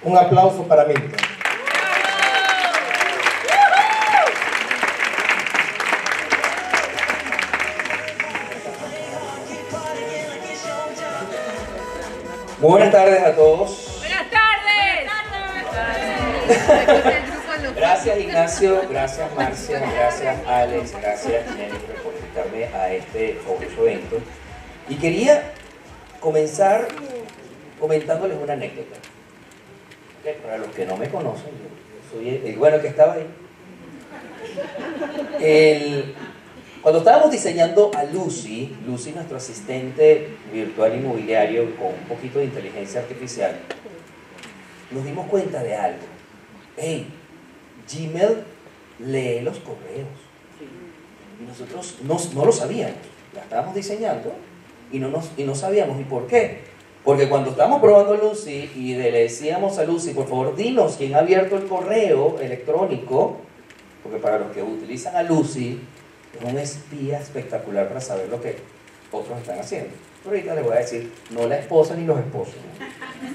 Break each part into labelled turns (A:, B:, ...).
A: Un aplauso para Milton. Muy buenas tardes a todos.
B: ¡Buenas tardes!
C: Gracias Ignacio, gracias Marcia, gracias Alex, gracias Jennifer por invitarme a este fabuloso evento. Y quería comenzar comentándoles una anécdota. Para los que no me conocen, yo soy el bueno que estaba ahí. Cuando estábamos diseñando a Lucy, nuestro asistente virtual inmobiliario con un poquito de inteligencia artificial, nos dimos cuenta de algo. Hey, Gmail lee los correos. Y nosotros no lo sabíamos. La estábamos diseñando y no sabíamos. ¿Y por qué? Porque cuando estábamos probando Lucy y le decíamos a Lucy, por favor, dinos quién ha abierto el correo electrónico, porque para los que utilizan a Lucy, es un espía espectacular para saber lo que otros están haciendo. Pero ahorita les voy a decir, no la esposa ni los esposos, ¿no?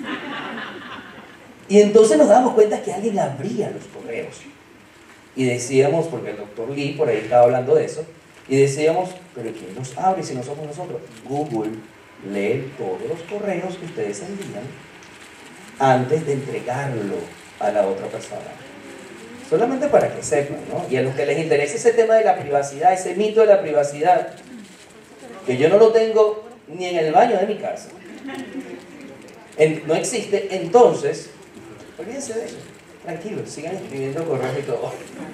C: Y entonces nos dábamos cuenta que alguien abría los correos. Y decíamos, porque el doctor Lee por ahí estaba hablando de eso, y decíamos, pero ¿quién los abre si no somos nosotros? Google lee todos los correos que ustedes envían antes de entregarlo a la otra persona. Solamente para que sepan, ¿no? Y a los que les interese ese tema de la privacidad, ese mito de la privacidad, que yo no lo tengo ni en el baño de mi casa, no existe, entonces, olvídense de eso, tranquilos, sigan escribiendo correos y todo.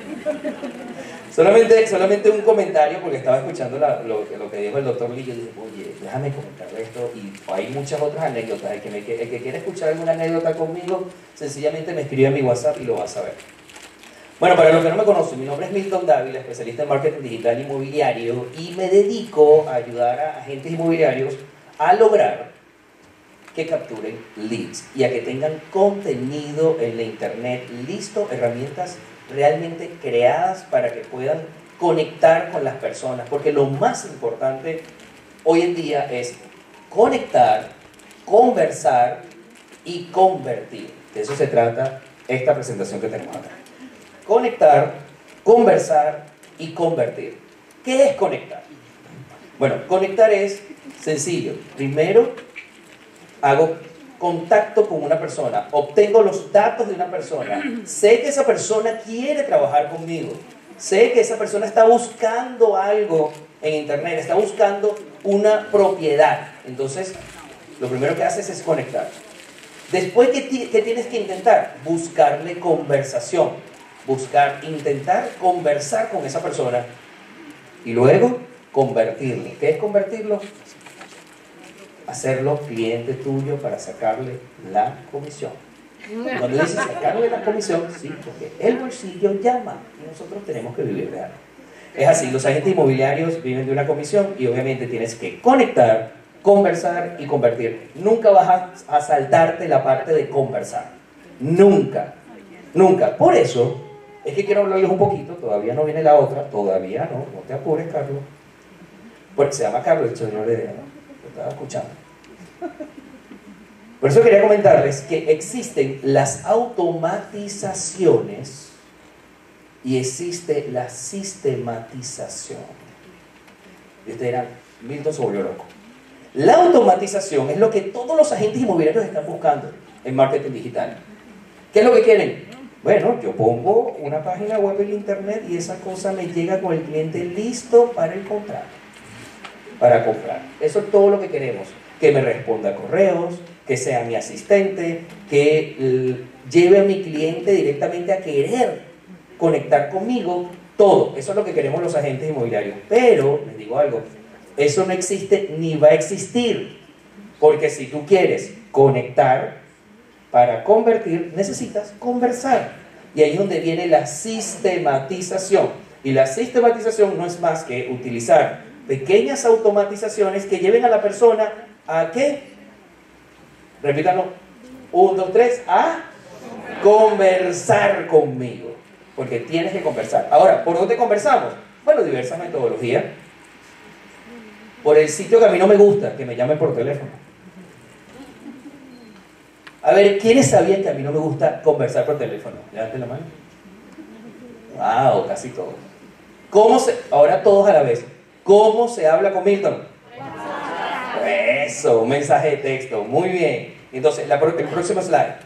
C: Solamente un comentario, porque estaba escuchando lo que dijo el doctor Lee, yo dije, oye, déjame comentar esto, y hay muchas otras anécdotas. El que quiera escuchar alguna anécdota conmigo, sencillamente me escribe a mi WhatsApp y lo va a saber. Bueno, para los que no me conocen, mi nombre es Milton Dávila, especialista en marketing digital inmobiliario, y me dedico a ayudar a agentes inmobiliarios a lograr que capturen leads y a que tengan contenido en la internet listo, herramientas realmente creadas para que puedan conectar con las personas, porque lo más importante hoy en día es conectar, conversar y convertir. De eso se trata esta presentación que tenemos acá. Conectar, conversar y convertir. ¿Qué es conectar? Bueno, conectar es sencillo. Primero, hago contacto con una persona, obtengo los datos de una persona, sé que esa persona quiere trabajar conmigo, sé que esa persona está buscando algo en internet, está buscando una propiedad. Entonces, lo primero que haces es conectar. Después, ¿qué tienes que intentar? Buscarle conversación. Intentar conversar con esa persona y luego convertirlo. ¿Qué es convertirlo? Hacerlo cliente tuyo para sacarle la comisión. Cuando dices sacarle la comisión, sí, porque el bolsillo llama y nosotros tenemos que vivir de algo. Es así, los agentes inmobiliarios viven de una comisión y obviamente tienes que conectar, conversar y convertir. Nunca vas a saltarte la parte de conversar. Nunca. Nunca. Por eso es que quiero hablarles un poquito, todavía no viene la otra, todavía no te apures, Carlos. Porque se llama Carlos, de hecho, no le idea, ¿no? Lo estaba escuchando. Por eso quería comentarles que existen las automatizaciones y existe la sistematización. Y ustedes dirán, Milton se volvió loco. La automatización es lo que todos los agentes inmobiliarios están buscando en marketing digital. ¿Qué es lo que quieren? Bueno, yo pongo una página web en internet y esa cosa me llega con el cliente listo para el contrato, para comprar. Eso es todo lo que queremos. Que me responda correos, que sea mi asistente, que lleve a mi cliente directamente a querer conectar conmigo. Todo. Eso es lo que queremos los agentes inmobiliarios. Pero, les digo algo, eso no existe ni va a existir. Porque si tú quieres conectar, para convertir, necesitas conversar. Y ahí es donde viene la sistematización. Y la sistematización no es más que utilizar pequeñas automatizaciones que lleven a la persona a ¿qué? Repítanlo. 1, 2, 3. A conversar conmigo. Porque tienes que conversar. Ahora, ¿por dónde conversamos? Bueno, diversas metodologías. Por el sitio que a mí no me gusta, que me llame por teléfono. A ver, ¿quiénes sabían que a mí no me gusta conversar por teléfono? Levanten la mano. Wow, casi todos. Ahora todos a la vez. ¿Cómo se habla con Milton? Eso, un mensaje de texto. Muy bien. Entonces, el próximo slide.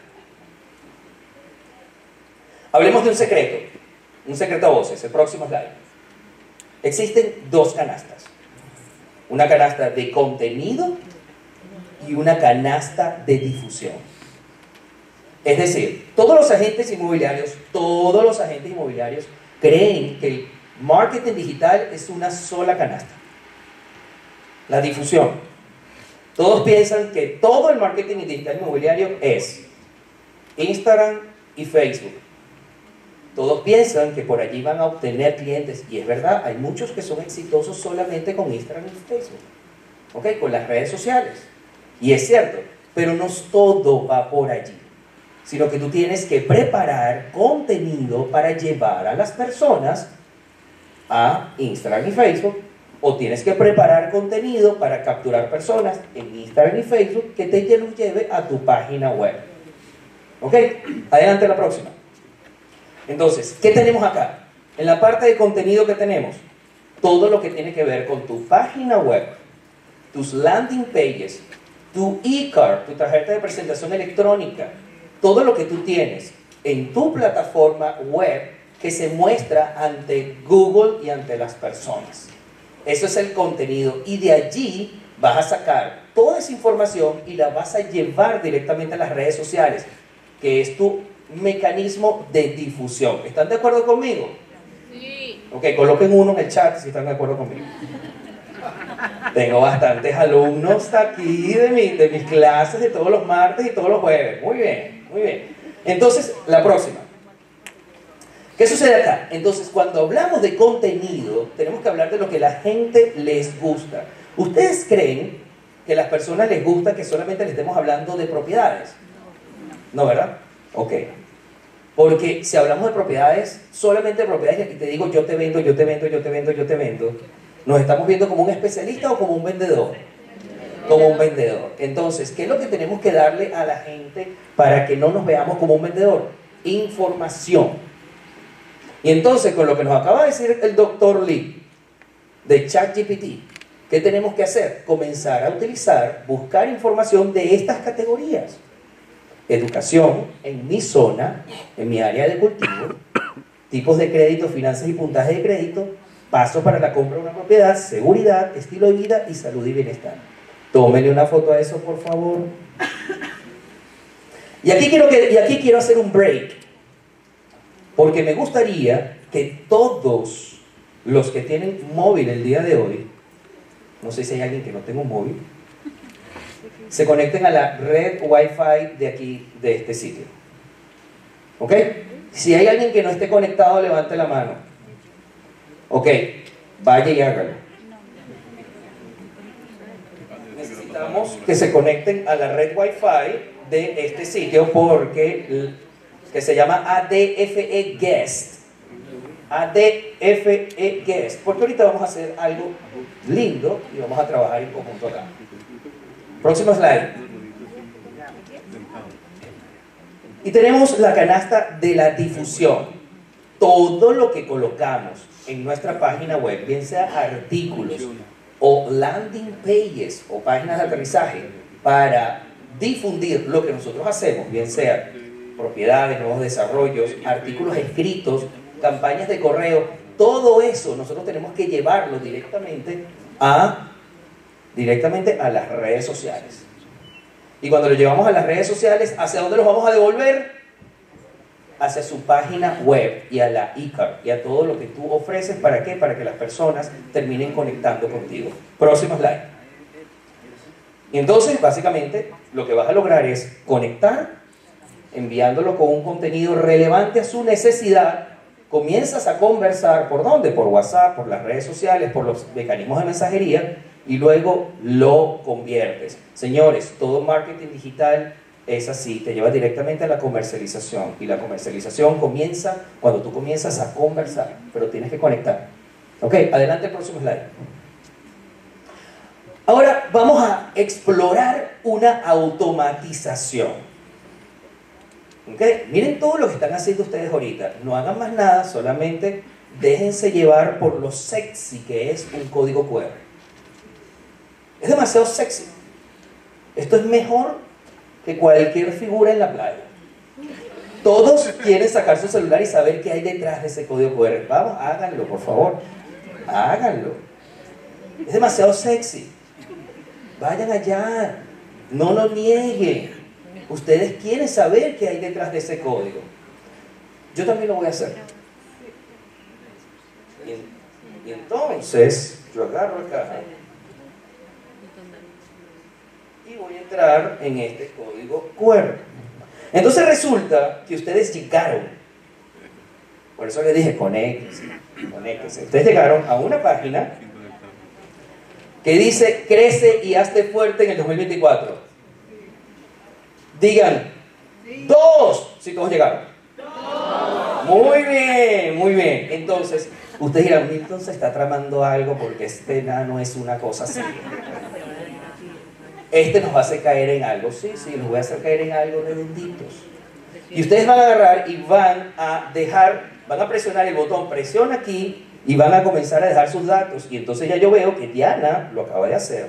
C: Hablemos de un secreto a voces. El próximo slide. Existen dos canastas. Una canasta de contenido y una canasta de difusión. Es decir, todos los agentes inmobiliarios creen que el marketing digital es una sola canasta. La difusión. Todos piensan que todo el marketing digital inmobiliario es Instagram y Facebook. Todos piensan que por allí van a obtener clientes. Y es verdad, hay muchos que son exitosos solamente con Instagram y Facebook. ¿Ok? Con las redes sociales. Y es cierto, pero no todo va por allí. Sino que tú tienes que preparar contenido para llevar a las personas a Instagram y Facebook, o tienes que preparar contenido para capturar personas en Instagram y Facebook que te los lleve a tu página web. ¿Ok? Adelante la próxima. Entonces, ¿qué tenemos acá? En la parte de contenido que tenemos, todo lo que tiene que ver con tu página web, tus landing pages, tu e-card, tu tarjeta de presentación electrónica, todo lo que tú tienes en tu plataforma web que se muestra ante Google y ante las personas. Eso es el contenido, y de allí vas a sacar toda esa información y la vas a llevar directamente a las redes sociales, que es tu mecanismo de difusión. ¿Están de acuerdo conmigo? Sí. Ok, coloquen uno en el chat si están de acuerdo conmigo. Tengo bastantes alumnos aquí de mis clases de todos los martes y todos los jueves. Muy bien, muy bien. Entonces, la próxima. ¿Qué sucede acá? Entonces, cuando hablamos de contenido, tenemos que hablar de lo que a la gente les gusta. ¿Ustedes creen que a las personas les gusta que solamente les estemos hablando de propiedades? ¿No, verdad? Ok. Porque si hablamos de propiedades, solamente de propiedades, y te digo yo te vendo, yo te vendo, yo te vendo, yo te vendo, ¿nos estamos viendo como un especialista o como un vendedor? Como un vendedor. Entonces, ¿qué es lo que tenemos que darle a la gente para que no nos veamos como un vendedor? Información. Y entonces, con lo que nos acaba de decir el Dr. Lee de ChatGPT, ¿qué tenemos que hacer? Comenzar a utilizar, buscar información de estas categorías. Educación en mi zona, en mi área de cultivo, tipos de crédito, finanzas y puntaje de crédito, pasos para la compra de una propiedad, seguridad, estilo de vida y salud y bienestar. Tómenle una foto a eso, por favor. Y aquí quiero hacer un break, porque me gustaría que todos los que tienen móvil el día de hoy, no sé si hay alguien que no tenga un móvil, se conecten a la red Wi-Fi de aquí, de este sitio. ¿Ok? Si hay alguien que no esté conectado, levante la mano. Ok, vaya y hágalo. Necesitamos que se conecten a la red Wi-Fi de este sitio que se llama ADFE Guest. ADFE Guest. Porque ahorita vamos a hacer algo lindo y vamos a trabajar en conjunto acá. Próximo slide. Y tenemos la canasta de la difusión. Todo lo que colocamos en nuestra página web, bien sea artículos o landing pages o páginas de aterrizaje, para difundir lo que nosotros hacemos, bien sea propiedades, nuevos desarrollos, artículos escritos, campañas de correo, todo eso nosotros tenemos que llevarlo directamente a las redes sociales. Y cuando lo llevamos a las redes sociales, ¿hacia dónde los vamos a devolver? Hacia su página web y a la e-card y a todo lo que tú ofreces. ¿Para qué? Para que las personas terminen conectando contigo. Próximo slide. Y entonces, básicamente, lo que vas a lograr es conectar, enviándolo con un contenido relevante a su necesidad. Comienzas a conversar, ¿por dónde? Por WhatsApp, por las redes sociales, por los mecanismos de mensajería, y luego lo conviertes. Señores, todo marketing digital es así, te lleva directamente a la comercialización, y la comercialización comienza cuando tú comienzas a conversar, pero tienes que conectar. Ok, adelante el próximo slide. Ahora vamos a explorar una automatización. ¿Okay? Miren todo lo que están haciendo ustedes ahorita. No hagan más nada, solamente déjense llevar por lo sexy que es un código QR. Es demasiado sexy. Esto es mejor que cualquier figura en la playa. Todos quieren sacar su celular y saber qué hay detrás de ese código QR. Vamos, háganlo, por favor. Háganlo. Es demasiado sexy. Vayan allá. No lo nieguen. Ustedes quieren saber qué hay detrás de ese código. Yo también lo voy a hacer. Y entonces, yo agarro acá y voy a entrar en este código QR. Entonces resulta que ustedes llegaron, por eso les dije, conéctense. Ustedes llegaron a una página que dice, crece y hazte fuerte en el 2024. Digan, 2, si todos llegaron. Muy bien, muy bien. Entonces, ustedes dirán, Milton se está tramando algo porque este nano es una cosa así. Este nos va a hacer caer en algo. Sí, los voy a hacer caer en algo de benditos. Y ustedes van a agarrar y van a presionar el botón, presiona aquí y van a comenzar a dejar sus datos. Y entonces ya yo veo que Diana lo acaba de hacer.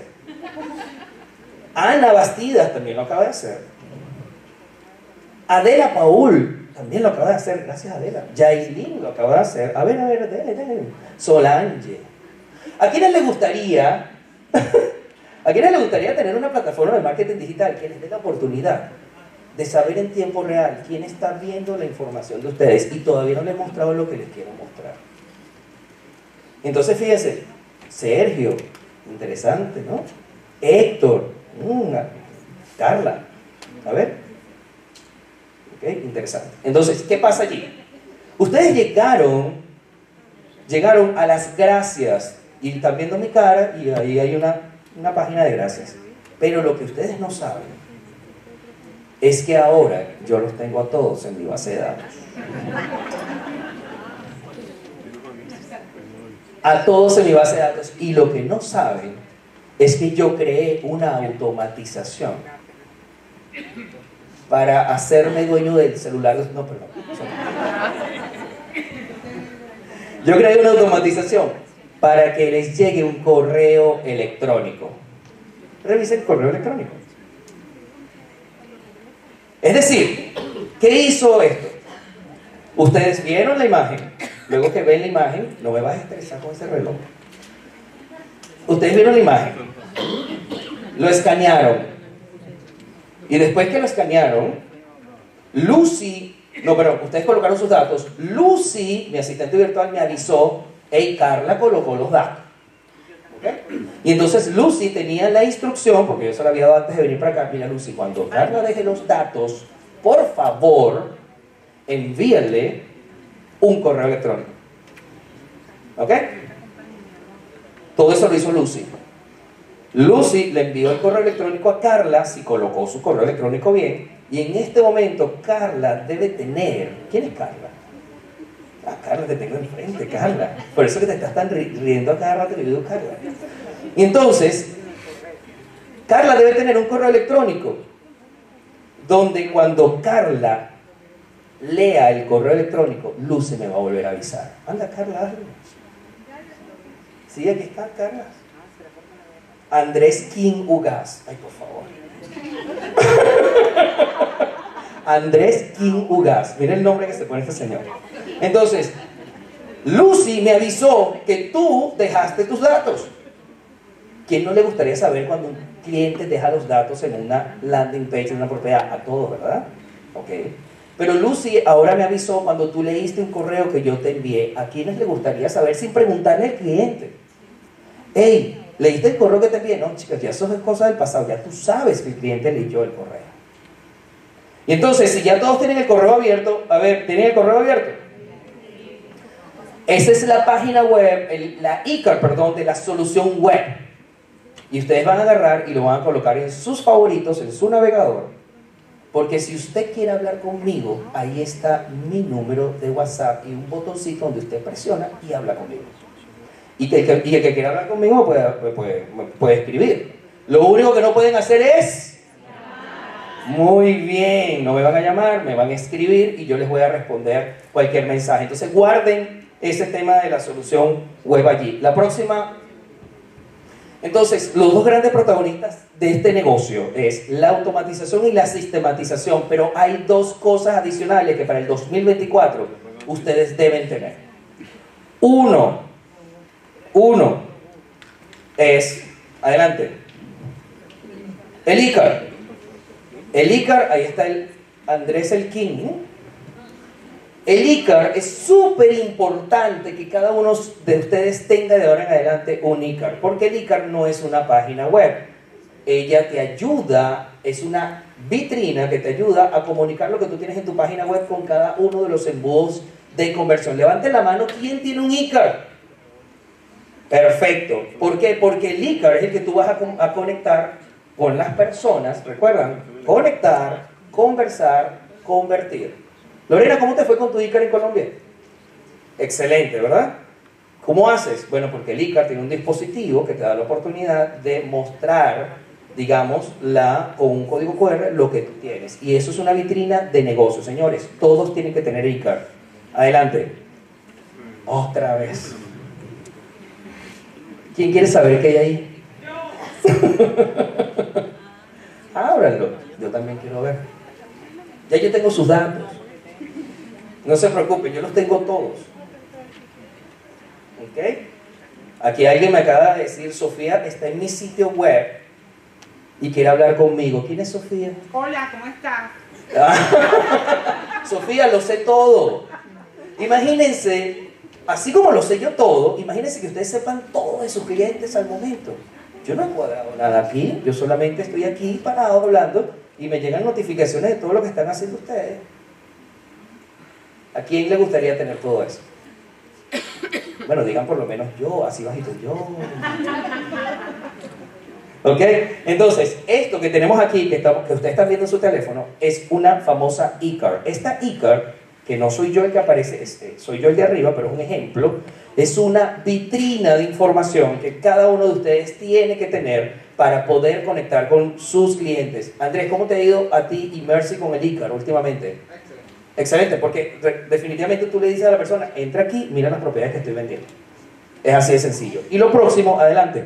C: Ana Bastidas también lo acaba de hacer. Adela Paul también lo acaba de hacer, gracias a Adela. Yailin lo acaba de hacer. A ver, dele. Solange. ¿A quiénes les gustaría tener una plataforma de marketing digital que les dé la oportunidad de saber en tiempo real quién está viendo la información de ustedes y todavía no les he mostrado lo que les quiero mostrar? Entonces fíjense, Sergio, interesante, ¿no? Héctor, Carla, a ver. Okay, interesante. Entonces, ¿qué pasa allí? Ustedes llegaron a las gracias y están viendo mi cara y ahí hay una página de gracias. Pero lo que ustedes no saben es que ahora yo los tengo a todos en mi base de datos. A todos en mi base de datos. Y lo que no saben es que yo creé una automatización para hacerme dueño del celular. No, perdón. Yo creé una automatización para que les llegue un correo electrónico. Revisen el correo electrónico. Es decir, ¿qué hizo esto? Ustedes vieron la imagen. Luego que ven la imagen, no me vas a estresar con ese reloj. Ustedes vieron la imagen. Lo escanearon. Y después que lo escanearon, ustedes colocaron sus datos. Lucy, mi asistente virtual, me avisó, hey, Carla colocó los datos. ¿Okay? Y entonces Lucy tenía la instrucción, porque yo se la había dado antes de venir para acá. Mira, Lucy, cuando Carla deje los datos, por favor, envíenle un correo electrónico. ¿Ok? Todo eso lo hizo Lucy. Lucy le envió el correo electrónico a Carla, si colocó su correo electrónico bien, y en este momento Carla debe tener... ¿Quién es Carla? Ah, Carla, te tengo enfrente, Carla. Por eso que te estás tan riendo a cada rato que yo digo Carla. Y entonces, Carla debe tener un correo electrónico donde cuando Carla lea el correo electrónico, Lucy me va a volver a avisar. Anda, Carla, hazlo. Sí, aquí está, Carla. Andrés King Ugaz. Ay, por favor. Andrés King Ugaz. Mira el nombre que se pone este señor. Entonces, Lucy me avisó que tú dejaste tus datos. ¿Quién no le gustaría saber cuando un cliente deja los datos en una landing page, en una propiedad? A todos, ¿verdad? Ok. Pero Lucy ahora me avisó cuando tú leíste un correo que yo te envié. ¿A quiénes le gustaría saber sin preguntarle al cliente? Hey, ¿leíste el correo que te envié? No, chicas, ya eso es cosa del pasado. Ya tú sabes que el cliente leyó el correo. Y entonces, si ya todos tienen el correo abierto, a ver, ¿tienen el correo abierto? Esa es la página web, la ICAR, perdón, de la solución web. Y ustedes van a agarrar y lo van a colocar en sus favoritos, en su navegador. Porque si usted quiere hablar conmigo, ahí está mi número de WhatsApp y un botoncito donde usted presiona y habla conmigo. Y el que quiera hablar conmigo puede escribir. Lo único que no pueden hacer es Muy bien, no me van a llamar, me van a escribir y yo les voy a responder cualquier mensaje. Entonces guarden ese tema de la solución web allí. La próxima. Entonces, los dos grandes protagonistas de este negocio es la automatización y la sistematización, pero hay dos cosas adicionales que para el 2024 ustedes deben tener. Uno es, adelante, el ICAR. El ICAR, ahí está el Andrés el King, ¿no? El ICAR es súper importante que cada uno de ustedes tenga de ahora en adelante un ICAR, porque el ICAR no es una página web. Ella te ayuda, es una vitrina que te ayuda a comunicar lo que tú tienes en tu página web con cada uno de los embudos de conversión. Levanten la mano, ¿quién tiene un ICAR? Perfecto. ¿Por qué? Porque el ICAR es el que tú vas a conectar con las personas. ¿Recuerdan? Conectar, conversar, convertir. Lorena, ¿cómo te fue con tu ICAR en Colombia? Excelente, ¿verdad? ¿Cómo haces? Bueno, porque el ICAR tiene un dispositivo que te da la oportunidad de mostrar, digamos, con un código QR lo que tú tienes. Y eso es una vitrina de negocio, señores. Todos tienen que tener ICAR. Adelante. Otra vez. ¿Quién quiere saber qué hay ahí? Ábranlo. Yo también quiero ver. Ya yo tengo sus datos. No se preocupen, yo los tengo todos. ¿Ok? Aquí alguien me acaba de decir, Sofía está en mi sitio web y quiere hablar conmigo. ¿Quién es Sofía?
B: Hola, ¿cómo estás?
C: Sofía, lo sé todo. Imagínense, así como lo sé yo todo, imagínense que ustedes sepan todo de sus clientes al momento. Yo no he cuadrado nada aquí, yo solamente estoy aquí parado hablando y me llegan notificaciones de todo lo que están haciendo ustedes. ¿A quién le gustaría tener todo eso? Bueno, digan por lo menos yo, así bajito, yo. ¿Ok? Entonces, esto que tenemos aquí, que ustedes están viendo en su teléfono, es una famosa ICAR. Esta ICAR, que no soy yo el que aparece, soy yo el de arriba, pero es un ejemplo, es una vitrina de información que cada uno de ustedes tiene que tener para poder conectar con sus clientes. Andrés, ¿cómo te ha ido a ti y Mercy con el ICAR últimamente? Excelente, porque definitivamente tú le dices a la persona, entra aquí, mira las propiedades que estoy vendiendo. Es así de sencillo. Y lo próximo, adelante,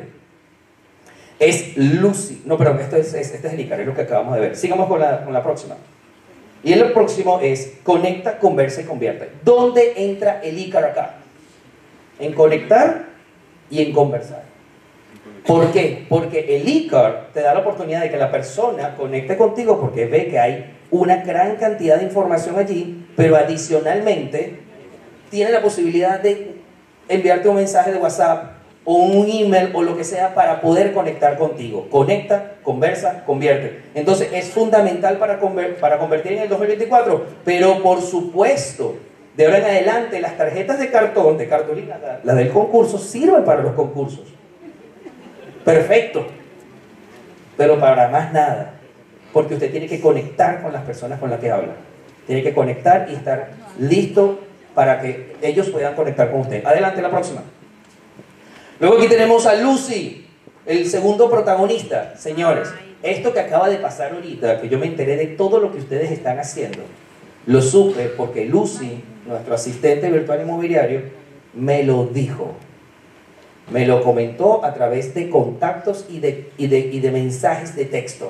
C: es Lucy. No, perdón, este es el ICAR, es lo que acabamos de ver. Sigamos con la próxima. Y el próximo es conecta, conversa y convierte. ¿Dónde entra el ICAR acá? En conectar y en conversar. ¿Por qué? Porque el ICAR te da la oportunidad de que la persona conecte contigo porque ve que hay una gran cantidad de información allí, pero adicionalmente tiene la posibilidad de enviarte un mensaje de WhatsApp o un email o lo que sea para poder conectar contigo. Conecta, conversa, convierte. Entonces es fundamental para convertir en el 2024, pero por supuesto, de ahora en adelante las tarjetas de cartón, de cartulina, las del concurso, sirven para los concursos. Perfecto, pero para más nada. Porque usted tiene que conectar con las personas con las que habla. Tiene que conectar y estar listo para que ellos puedan conectar con usted. Adelante, la próxima. Luego aquí tenemos a Lucy, el segundo protagonista. Señores, esto que acaba de pasar ahorita, que yo me enteré de todo lo que ustedes están haciendo, lo supe porque Lucy, nuestro asistente virtual inmobiliario, me lo dijo. Me lo comentó a través de contactos y de mensajes de texto.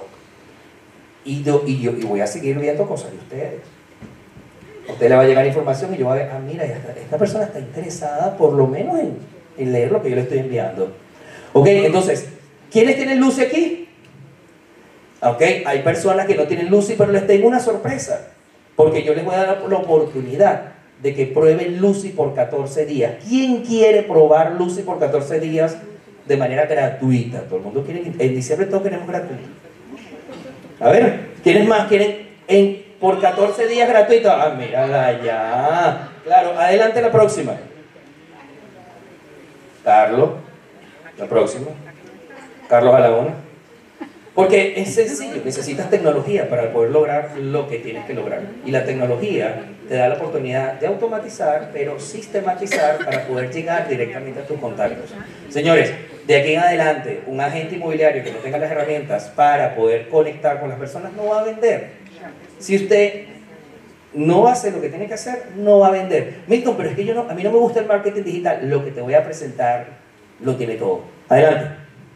C: Y voy a seguir viendo cosas de ustedes. A usted le va a llegar información y yo voy a ver, mira, esta persona está interesada por lo menos en leer lo que yo le estoy enviando. Ok, entonces, ¿quiénes tienen Lucy aquí? Ok, hay personas que no tienen Lucy, pero les tengo una sorpresa. Porque yo les voy a dar la oportunidad de que prueben Lucy por 14 días. ¿Quién quiere probar Lucy por 14 días de manera gratuita? Todo el mundo quiere, en diciembre todos queremos gratuito. A ver, ¿quiénes más quieren por 14 días gratuitos? Mírala ya. Claro, adelante la próxima. Carlos, la próxima. Carlos Alagona. Porque es sencillo, necesitas tecnología para poder lograr lo que tienes que lograr. Y la tecnología te da la oportunidad de automatizar, pero sistematizar para poder llegar directamente a tus contactos. Señores, De aquí en adelante, un agente inmobiliario que no tenga las herramientas para poder conectar con las personas no va a vender. Si usted no hace lo que tiene que hacer, no va a vender. Milton, pero es que a mí no me gusta el marketing digital. Lo que te voy a presentar lo tiene todo. Adelante.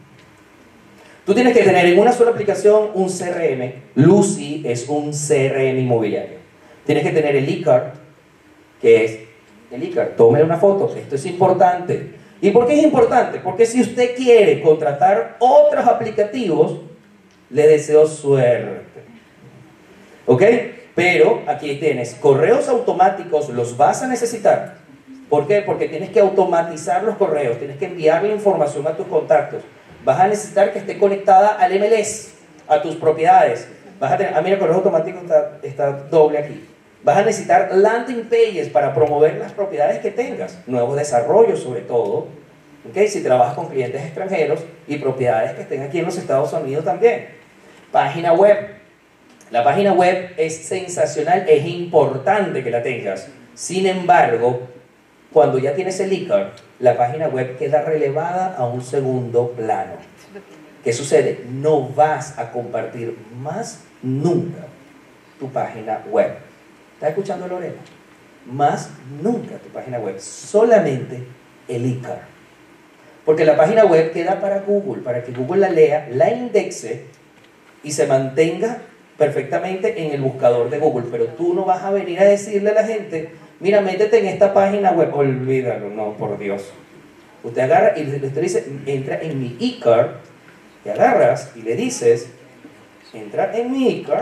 C: Tú tienes que tener en una sola aplicación un CRM. Lucy es un CRM inmobiliario. Tienes que tener el e-card, que es el e-card. Tómele una foto. Esto es importante. ¿Y por qué es importante? Porque si usted quiere contratar otros aplicativos, le deseo suerte. ¿Ok? Pero aquí tienes correos automáticos, los vas a necesitar. ¿Por qué? Porque tienes que automatizar los correos, tienes que enviarle información a tus contactos. Vas a necesitar que esté conectada al MLS, a tus propiedades. Vas a tener, mira, correo automático está doble aquí. Vas a necesitar landing pages para promover las propiedades que tengas, nuevos desarrollos sobre todo, ¿okay? Si trabajas con clientes extranjeros y propiedades que estén aquí en los Estados Unidos también. Página web. La página web es sensacional, es importante que la tengas. Sin embargo, cuando ya tienes el e-card, la página web queda relevada a un segundo plano. ¿Qué sucede? No vas a compartir más nunca tu página web. ¿Estás escuchando, Lorena? Más nunca tu página web, solamente el e-card. Porque la página web queda para Google, para que Google la lea, la indexe y se mantenga perfectamente en el buscador de Google. Pero tú no vas a venir a decirle a la gente, mira, métete en esta página web. Olvídalo, no, por Dios. Usted agarra y usted dice, entra en mi e-card, te agarras y le dices, entra en mi e-card,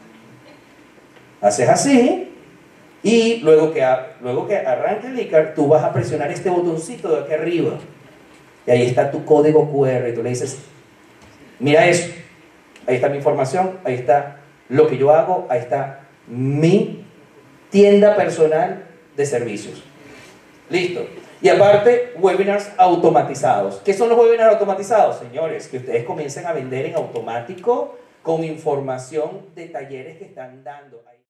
C: haces así, y luego que arranque el e-card, tú vas a presionar este botoncito de aquí arriba, y ahí está tu código QR, y tú le dices, mira eso, ahí está mi información, ahí está lo que yo hago, ahí está mi tienda personal de servicios. Listo. Y aparte, webinars automatizados. ¿Qué son los webinars automatizados? Señores, que ustedes comiencen a vender en automático con información de talleres que están dando.